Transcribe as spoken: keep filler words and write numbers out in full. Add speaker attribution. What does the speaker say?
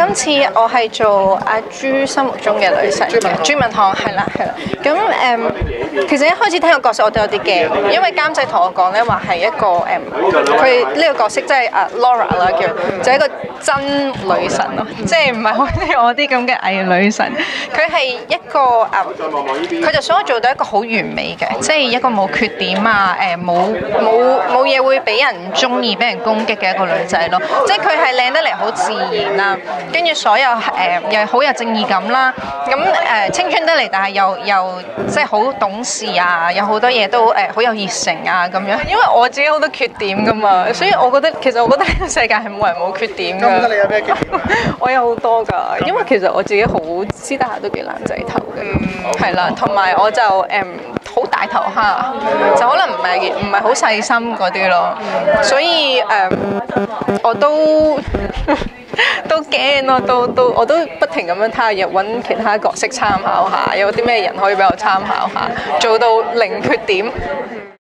Speaker 1: 今次我係做阿朱心目中嘅女神嘅朱文棠，係啦係啦。咁誒、嗯，其實一開始聽個角色我都有啲驚，因為監製同我講咧話係一個誒，佢、嗯、呢個角色即係阿 Laura 啦，叫就係、一個真女神咯，即係唔係好似我啲咁嘅偽女神。佢係一個誒，佢、嗯、就想我做到一個好完美嘅，即係一個冇缺點啊，誒冇冇冇嘢會俾人唔中意、俾人攻擊嘅一個女仔咯。即係佢係靚得嚟好自然啦，跟住所有誒、呃、又好有正義感啦，咁誒、呃、青春得嚟，但係又又即係好懂事啊，有好多嘢都誒好、呃、有熱誠啊咁樣。因為我自己好多缺點噶嘛，所以我覺得其實我覺得呢個世界係冇人冇缺點㗎。咁你有咩缺點？我有好多㗎，因為其實我自己好私底下都幾爛仔頭嘅，係啦、嗯，同埋我就誒好、嗯、大頭蝦，就可能唔係唔係好細心嗰啲咯，所以誒、嗯、我都。都驚咯，都都我都不停咁樣睇下，又揾其他角色參考下，有啲咩人可以俾我參考下，做到零缺點。